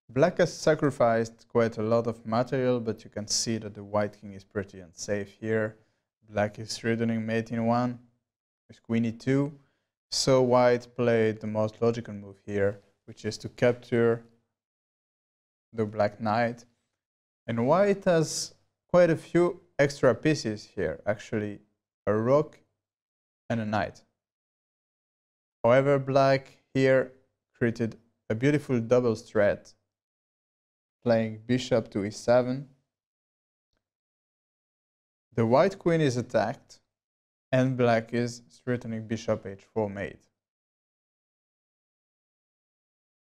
Black has sacrificed quite a lot of material, but you can see that the white king is pretty unsafe here. Black is returning mate in 1 with queen e2. So white played the most logical move here, which is to capture the black knight. And white has quite a few extra pieces here, actually a rook and a knight. However, black here created a beautiful double threat, playing bishop to e7. The white queen is attacked, and black is threatening bishop h4 mate.